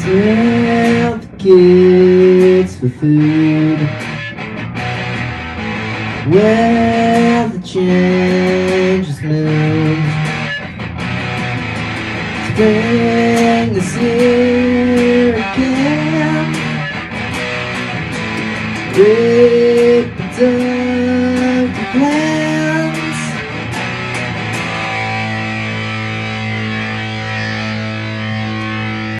Sell the kids for food. Well, the change has moved. Spring is here again.